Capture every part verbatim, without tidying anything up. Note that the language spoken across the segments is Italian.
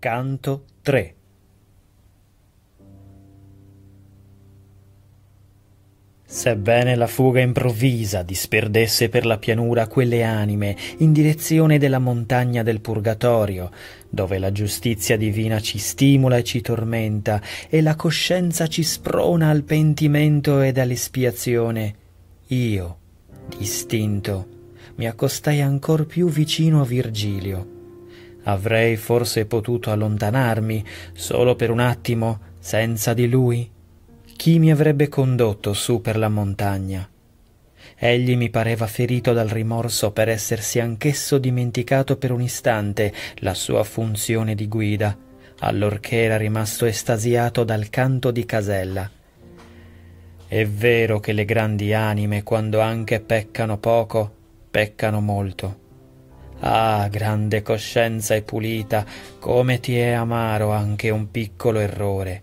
Canto tre. Sebbene la fuga improvvisa disperdesse per la pianura quelle anime in direzione della montagna del purgatorio, dove la giustizia divina ci stimola e ci tormenta e la coscienza ci sprona al pentimento ed all'espiazione, io, distinto, mi accostai ancor più vicino a Virgilio. Avrei forse potuto allontanarmi solo per un attimo senza di lui? Chi mi avrebbe condotto su per la montagna? Egli mi pareva ferito dal rimorso per essersi anch'esso dimenticato per un istante la sua funzione di guida, allorché era rimasto estasiato dal canto di Casella. È vero che le grandi anime, quando anche peccano poco, peccano molto. Ah, grande coscienza e pulita, come ti è amaro anche un piccolo errore.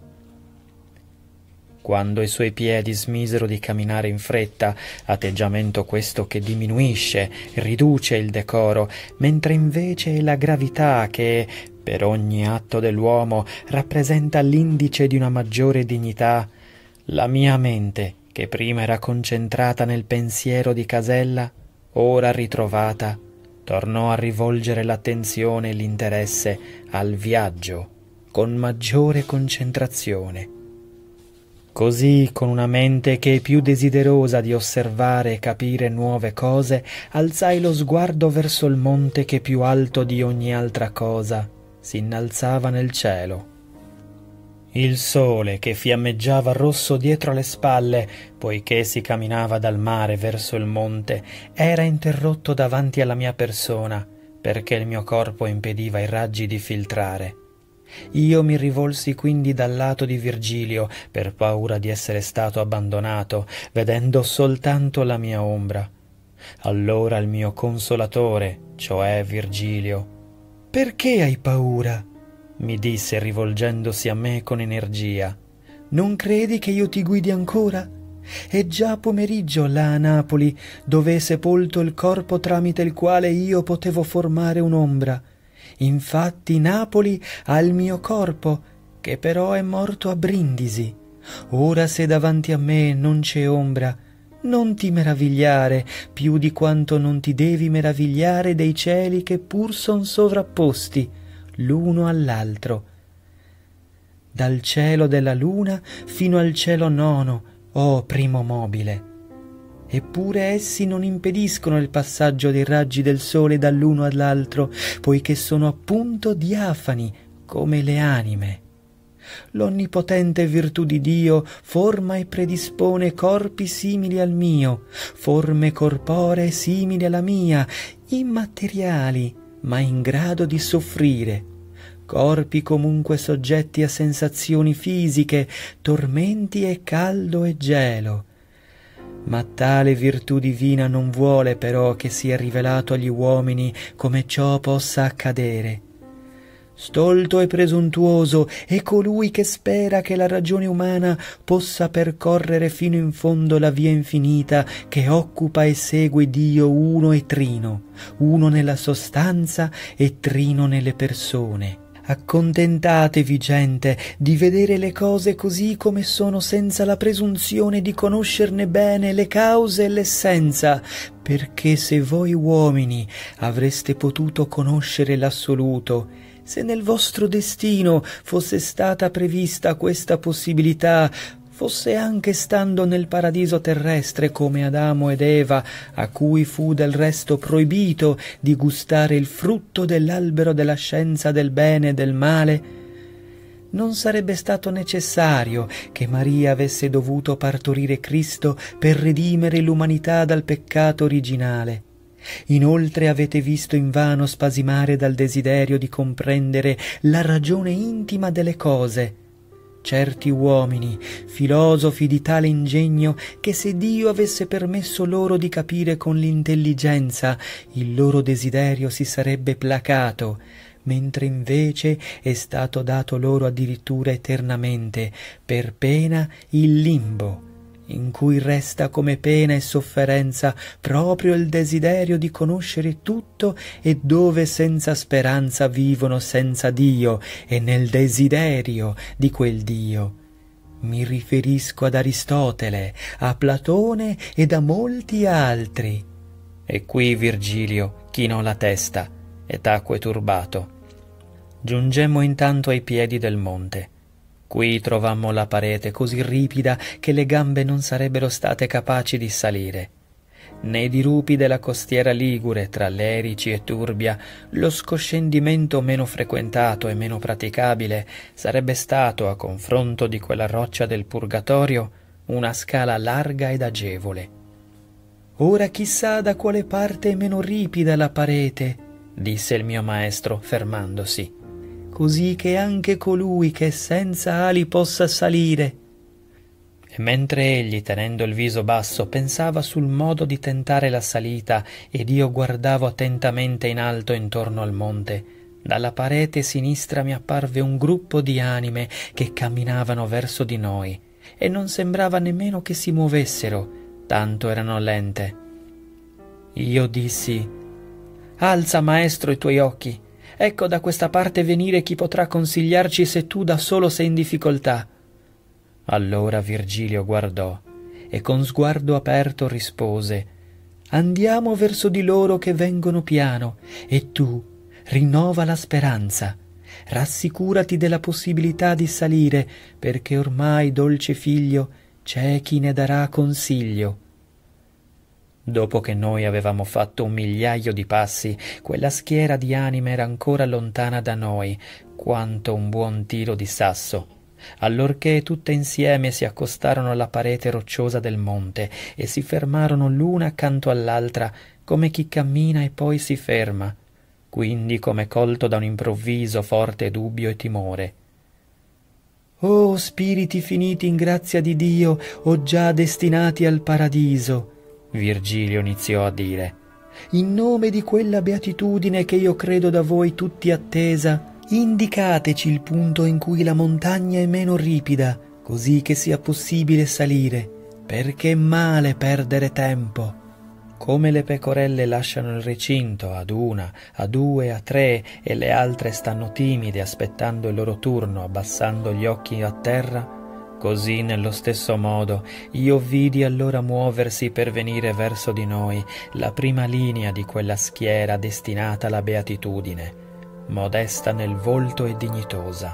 Quando i suoi piedi smisero di camminare in fretta, atteggiamento questo che diminuisce, riduce il decoro, mentre invece è la gravità che, per ogni atto dell'uomo, rappresenta l'indice di una maggiore dignità, la mia mente, che prima era concentrata nel pensiero di Casella, ora ritrovata, tornò a rivolgere l'attenzione e l'interesse al viaggio con maggiore concentrazione. Così, con una mente che è più desiderosa di osservare e capire nuove cose, alzai lo sguardo verso il monte che più alto di ogni altra cosa si innalzava nel cielo. Il sole, che fiammeggiava rosso dietro le spalle, poiché si camminava dal mare verso il monte, era interrotto davanti alla mia persona, perché il mio corpo impediva ai raggi di filtrare. Io mi rivolsi quindi dal lato di Virgilio, per paura di essere stato abbandonato, vedendo soltanto la mia ombra. Allora il mio consolatore, cioè Virgilio: «Perché hai paura?» mi disse rivolgendosi a me con energia. «Non credi che io ti guidi ancora? È già pomeriggio là a Napoli, dove è sepolto il corpo tramite il quale io potevo formare un'ombra. Infatti Napoli ha il mio corpo, che però è morto a Brindisi. Ora se davanti a me non c'è ombra, non ti meravigliare più di quanto non ti devi meravigliare dei cieli che pur son sovrapposti l'uno all'altro. Dal cielo della luna fino al cielo nono, o primo mobile. Eppure essi non impediscono il passaggio dei raggi del sole dall'uno all'altro, poiché sono appunto diafani come le anime. L'onnipotente virtù di Dio forma e predispone corpi simili al mio, forme corporee simili alla mia, immateriali, ma in grado di soffrire, corpi comunque soggetti a sensazioni fisiche, tormenti e caldo e gelo. Ma tale virtù divina non vuole però che sia rivelato agli uomini come ciò possa accadere. Stolto e presuntuoso è colui che spera che la ragione umana possa percorrere fino in fondo la via infinita che occupa e segue Dio uno e trino, uno nella sostanza e trino nelle persone. Accontentatevi, gente, di vedere le cose così come sono senza la presunzione di conoscerne bene le cause e l'essenza, perché se voi uomini avreste potuto conoscere l'assoluto, se nel vostro destino fosse stata prevista questa possibilità, fosse anche stando nel paradiso terrestre come Adamo ed Eva, a cui fu del resto proibito di gustare il frutto dell'albero della scienza del bene e del male, non sarebbe stato necessario che Maria avesse dovuto partorire Cristo per redimere l'umanità dal peccato originale. Inoltre avete visto invano spasimare dal desiderio di comprendere la ragione intima delle cose certi uomini, filosofi di tale ingegno, che se Dio avesse permesso loro di capire con l'intelligenza, il loro desiderio si sarebbe placato, mentre invece è stato dato loro addirittura eternamente, per pena, il limbo, in cui resta come pena e sofferenza proprio il desiderio di conoscere tutto e dove senza speranza vivono senza Dio e nel desiderio di quel Dio. Mi riferisco ad Aristotele, a Platone ed a molti altri. E qui Virgilio chinò la testa e tacque turbato. Giungemmo intanto ai piedi del monte. Qui trovammo la parete così ripida che le gambe non sarebbero state capaci di salire. Nei dirupi della costiera ligure, tra Lerici e Turbia, lo scoscendimento meno frequentato e meno praticabile sarebbe stato, a confronto di quella roccia del Purgatorio, una scala larga ed agevole. «Ora chissà da quale parte è meno ripida la parete», disse il mio maestro, fermandosi, «così che anche colui che è senza ali possa salire». E mentre egli, tenendo il viso basso, pensava sul modo di tentare la salita ed io guardavo attentamente in alto intorno al monte, dalla parete sinistra mi apparve un gruppo di anime che camminavano verso di noi e non sembrava nemmeno che si muovessero, tanto erano lente. Io dissi: «Alza, maestro, i tuoi occhi. Ecco da questa parte venire chi potrà consigliarci se tu da solo sei in difficoltà». Allora Virgilio guardò e con sguardo aperto rispose: «Andiamo verso di loro che vengono piano, e tu rinnova la speranza. Rassicurati della possibilità di salire, perché ormai, dolce figlio, c'è chi ne darà consiglio». Dopo che noi avevamo fatto un migliaio di passi, quella schiera di anime era ancora lontana da noi, quanto un buon tiro di sasso, allorché tutte insieme si accostarono alla parete rocciosa del monte e si fermarono l'una accanto all'altra, come chi cammina e poi si ferma, quindi come colto da un improvviso forte dubbio e timore. «Oh spiriti finiti in grazia di Dio, o già destinati al paradiso», Virgilio iniziò a dire, «in nome di quella beatitudine che io credo da voi tutti attesa, indicateci il punto in cui la montagna è meno ripida, così che sia possibile salire, perché è male perdere tempo». Come le pecorelle lasciano il recinto ad una, a due, a tre, e le altre stanno timide aspettando il loro turno, abbassando gli occhi a terra, così nello stesso modo io vidi allora muoversi per venire verso di noi la prima linea di quella schiera destinata alla beatitudine, modesta nel volto e dignitosa.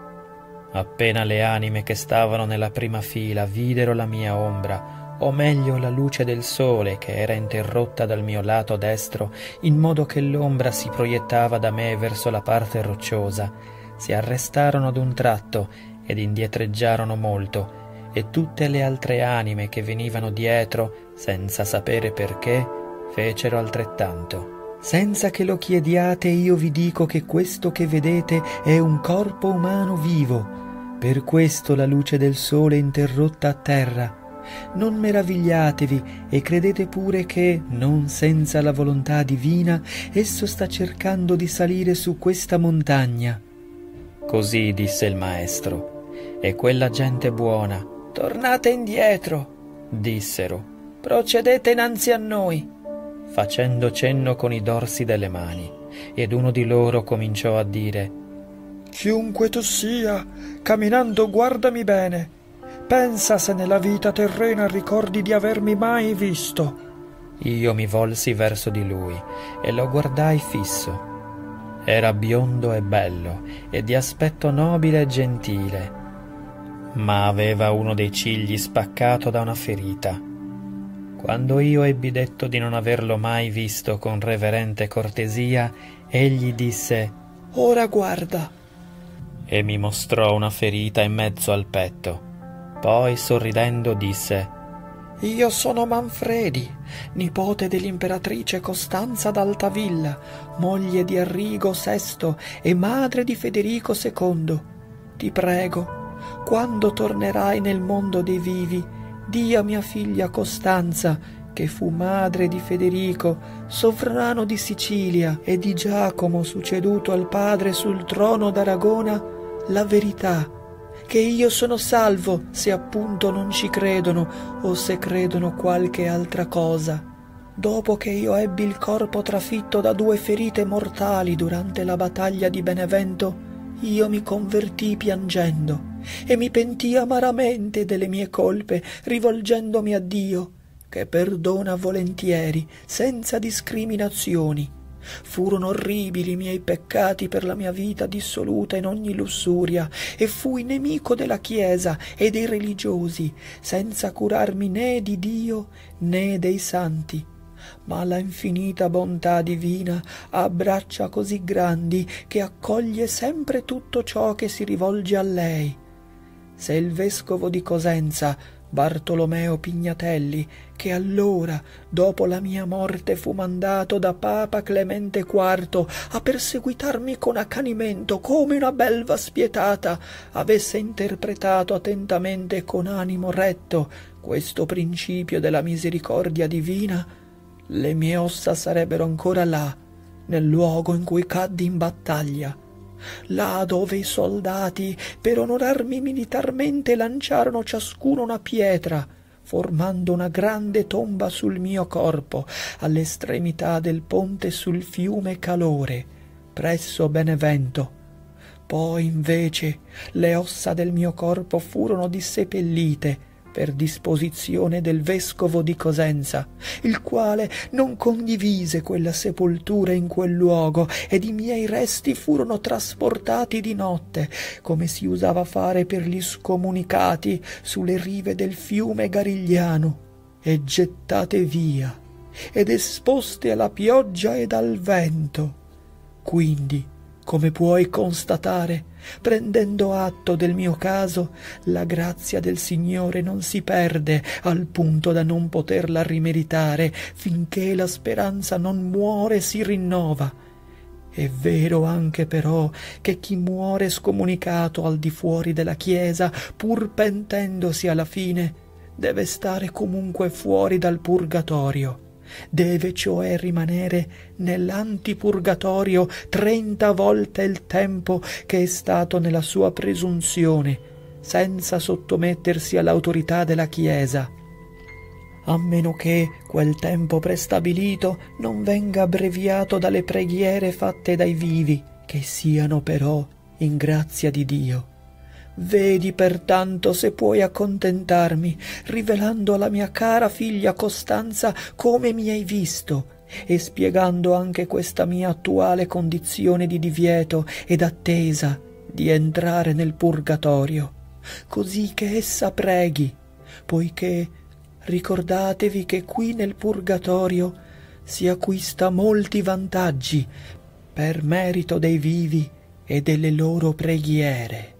Appena le anime che stavano nella prima fila videro la mia ombra, o meglio la luce del sole che era interrotta dal mio lato destro, in modo che l'ombra si proiettava da me verso la parte rocciosa, si arrestarono ad un tratto ed indietreggiarono molto, e tutte le altre anime che venivano dietro, senza sapere perché, fecero altrettanto. «Senza che lo chiediate, io vi dico che questo che vedete è un corpo umano vivo. Per questo la luce del sole è interrotta a terra. Non meravigliatevi e credete pure che, non senza la volontà divina, esso sta cercando di salire su questa montagna». Così disse il maestro. E quella gente buona: «Tornate indietro», dissero, «procedete innanzi a noi», facendo cenno con i dorsi delle mani, ed uno di loro cominciò a dire: «Chiunque tu sia, camminando guardami bene, pensa se nella vita terrena ricordi di avermi mai visto». Io mi volsi verso di lui e lo guardai fisso. Era biondo e bello, e di aspetto nobile e gentile, ma aveva uno dei cigli spaccato da una ferita. Quando io ebbi detto di non averlo mai visto con reverente cortesia, egli disse: «Ora guarda», e mi mostrò una ferita in mezzo al petto. Poi, sorridendo, disse: «Io sono Manfredi, nipote dell'imperatrice Costanza d'Altavilla, moglie di Arrigo sesto e madre di Federico secondo. Ti prego, quando tornerai nel mondo dei vivi, di a mia figlia Costanza, che fu madre di Federico, sovrano di Sicilia, e di Giacomo, succeduto al padre sul trono d'Aragona, la verità, che io sono salvo, se appunto non ci credono o se credono qualche altra cosa. Dopo che io ebbi il corpo trafitto da due ferite mortali durante la battaglia di Benevento, io mi convertii piangendo e mi pentii amaramente delle mie colpe, rivolgendomi a Dio, che perdona volentieri, senza discriminazioni. Furono orribili i miei peccati per la mia vita dissoluta in ogni lussuria, e fui nemico della Chiesa e dei religiosi, senza curarmi né di Dio né dei santi. Ma la infinita bontà divina ha braccia così grandi che accoglie sempre tutto ciò che si rivolge a lei. Se il vescovo di Cosenza, Bartolomeo Pignatelli, che allora, dopo la mia morte, fu mandato da Papa Clemente quarto a perseguitarmi con accanimento come una belva spietata, avesse interpretato attentamente e con animo retto questo principio della misericordia divina, le mie ossa sarebbero ancora là, nel luogo in cui caddi in battaglia, là dove i soldati, per onorarmi militarmente, lanciarono ciascuno una pietra, formando una grande tomba sul mio corpo, all'estremità del ponte sul fiume Calore, presso Benevento. Poi, invece, le ossa del mio corpo furono dissepellite per disposizione del vescovo di Cosenza, il quale non condivise quella sepoltura in quel luogo, ed i miei resti furono trasportati di notte, come si usava fare per gli scomunicati, sulle rive del fiume Garigliano, e gettate via, ed esposte alla pioggia ed al vento. Quindi, come puoi constatare, prendendo atto del mio caso, la grazia del Signore non si perde al punto da non poterla rimeritare finché la speranza non muore e si rinnova. È vero anche però che chi muore scomunicato al di fuori della Chiesa, pur pentendosi alla fine, deve stare comunque fuori dal purgatorio. Deve cioè rimanere nell'antipurgatorio trenta volte il tempo che è stato nella sua presunzione, senza sottomettersi all'autorità della Chiesa, a meno che quel tempo prestabilito non venga abbreviato dalle preghiere fatte dai vivi, che siano però in grazia di Dio. Vedi pertanto se puoi accontentarmi, rivelando alla mia cara figlia Costanza come mi hai visto, e spiegando anche questa mia attuale condizione di divieto ed attesa di entrare nel purgatorio, così che essa preghi, poiché ricordatevi che qui nel purgatorio si acquista molti vantaggi per merito dei vivi e delle loro preghiere.